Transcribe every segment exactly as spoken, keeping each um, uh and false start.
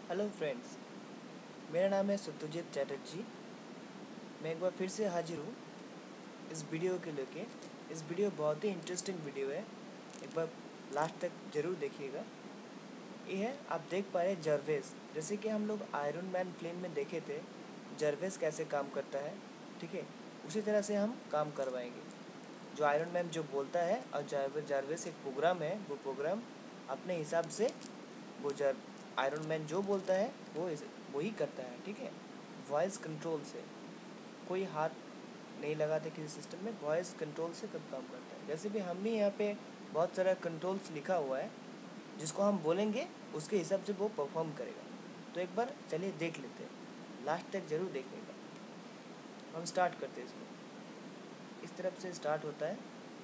Hello friends, मेरा नाम है सत्यजीत चैटर्जी। मैं एक बार फिर से हाजिर हूँ इस वीडियो के लेके। इस वीडियो बहुत ही इंटरेस्टिंग वीडियो है, एक बार लास्ट तक ज़रूर देखिएगा। ये है, आप देख पा रहे हैं jarvis। जैसे कि हम लोग आयरन मैन फिल्म में देखे थे jarvis कैसे काम करता है, ठीक है, उसी तरह से हम काम करवाएंगे। जो आयरन मैन जो बोलता है और jarvis jarvis एक प्रोग्राम है, वो प्रोग्राम अपने हिसाब से वो जर आयरन मैन जो बोलता है वो वही करता है, ठीक है। वॉइस कंट्रोल से, कोई हाथ नहीं लगाते किसी सिस्टम में, वॉइस कंट्रोल से कब काम करता है। जैसे भी हम भी यहाँ पे बहुत सारा कंट्रोल्स लिखा हुआ है, जिसको हम बोलेंगे उसके हिसाब से वो परफॉर्म करेगा। तो एक बार चलिए देख लेते हैं, लास्ट तक ज़रूर देखिएगा। हम स्टार्ट करते हैं इसको। इस तरफ से स्टार्ट होता है,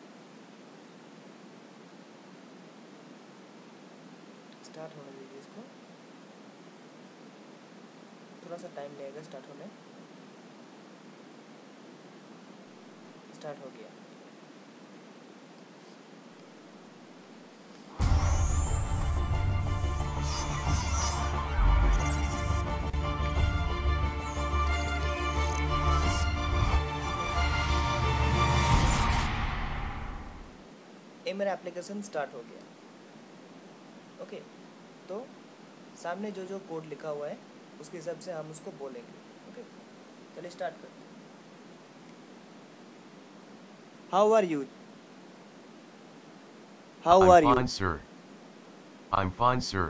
स्टार्ट होने दीजिए इसको, थोड़ा सा टाइम लगेगा स्टार्ट होने। स्टार्ट हो गया। ये मेरा एप्लीकेशन स्टार्ट हो गया। ओके, तो सामने जो जो कोड लिखा हुआ है उसके हिसाब से हम उसको बोलेंगे। ओके, चलिए स्टार्ट करते हैं। How are you? How I'm are you? fine, sir. I'm fine, sir.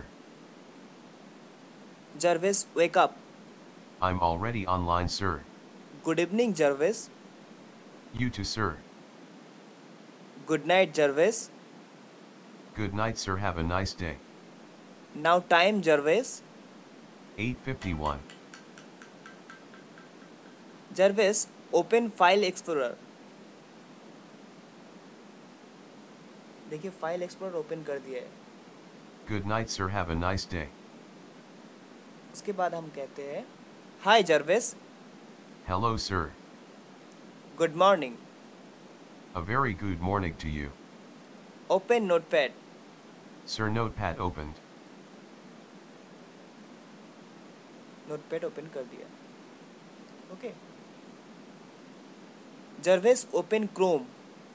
Jarvis, wake up. I'm already online, sir. Good evening, Jarvis. You too, sir. Good night, Jarvis. Good night, sir. Have a nice day. Now time, Jarvis. eight fifty-one. Jarvis, open File Explorer. देखिए, file explorer open कर दिया है। Good night, sir. Have a nice day. उसके बाद हम कहते हैं, hi Jarvis. Hello, sir. Good morning. A very good morning to you. Open Notepad. Sir, notepad opened. Notepad open कर दिया। Okay, Jarvis, open Chrome.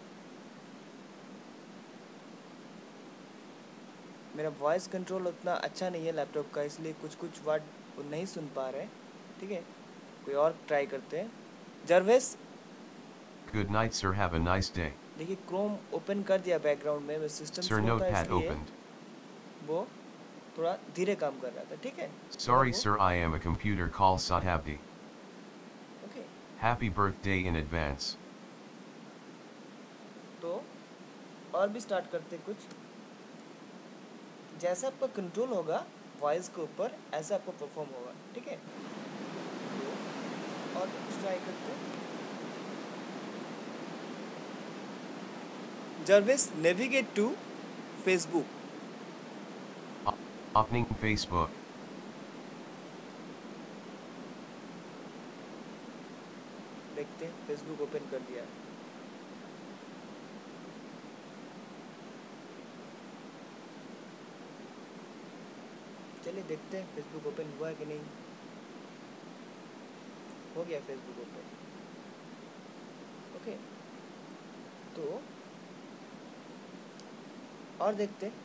मेरा वॉइस कंट्रोल उतना अच्छा नहीं है लैपटॉप का, इसलिए कुछ कुछ वर्ड वो नहीं सुन पा रहे हैं, ठीक है। कोई और ट्राई करते हैं। Jarvis, Good night, sir. Have a nice day. देखिए क्रोम ओपन कर दिया बैकग्राउंड में। सिस्टम Sir, स्लो था notepad इसलिए opened. वो थोड़ा धीरे काम कर रहा था, ठीक है। Sorry, sir. I am a computer call Satabdi. Okay, Happy birthday in advance. तो और भी स्टार्ट करते कुछ। जैसा आपका कंट्रोल होगा वॉइस के ऊपर, ऐसा आपको परफॉर्म होगा, ठीक है। तो और भी कुछ ट्राई करते हैं। Jarvis, navigate to Facebook. Opening Facebook. देखते हैं, फेसबुक ओपन कर दिया। चलिए देखते हैं फेसबुक ओपन हुआ कि नहीं। हो गया फेसबुक ओपन। ओके, तो और देखते हैं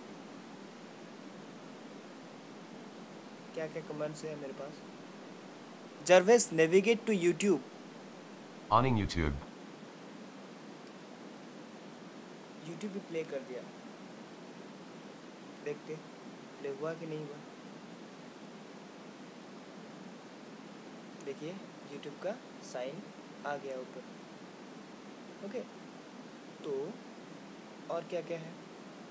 क्या क्या कमेंट्स है मेरे पास। Jarvis, navigate to YouTube. Owning YouTube. YouTube भी प्ले कर दिया। देखते प्ले हुआ कि नहीं हुआ। देखिए YouTube का साइन आ गया ऊपर। ओके, तो और क्या क्या है।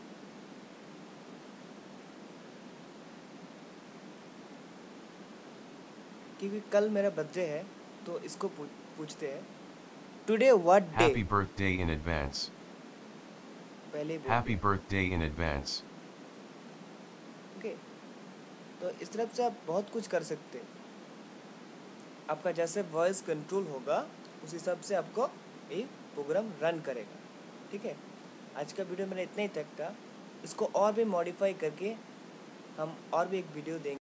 क्योंकि कल मेरा बर्थडे है तो इसको पूछ पूछते हैं, today what day. Happy birthday in advance. पहले ही बोल Happy दिया। birthday in advance. ओके, तो इस तरफ से आप बहुत कुछ कर सकते हैं। आपका जैसे वॉइस कंट्रोल होगा उस हिसाब से आपको ये प्रोग्राम रन करेगा, ठीक है। आज का वीडियो मेरा इतना ही तक था। इसको और भी मॉडिफाई करके हम और भी एक वीडियो देंगे।